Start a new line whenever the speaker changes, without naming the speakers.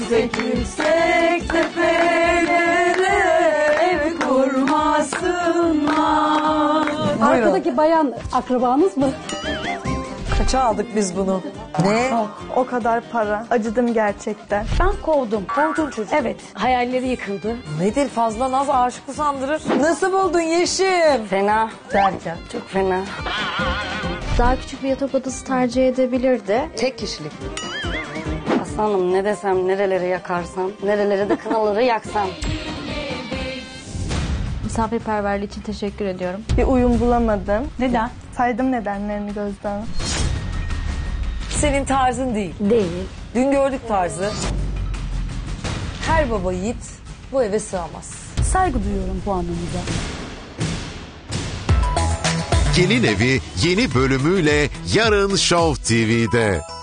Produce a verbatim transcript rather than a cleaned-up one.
Yüksek yüksek tepelere ev kurmasınlar.
Arkadaki bayan akrabanız mı?
Kaça aldık biz bunu? Ne?
O kadar para. Acıdım gerçekten.
Ben kovdum.
Kovdun çocuk.
Evet. Hayalleri yıkıldı.
Nedir fazla naz aşık usandırır. Nasıl buldun Yeşim?
Fena.
Derken.
Çok fena.
Daha küçük bir yatak odası tercih edebilirdi.
Tek kişilik.
Aslanım ne desem, nerelere yakarsam, nerelere de kınaları yaksam.
Misafirperverliği için teşekkür ediyorum.
Bir uyum bulamadım.
Neden?
Saydım nedenlerini Gözde Hanım.
Senin tarzın değil.
Değil.
Dün gördük tarzı. Her baba yiğit bu eve sığamaz.
Saygı duyuyorum bu anlamda.
Gelin Evi yeni bölümüyle yarın Show T V'de.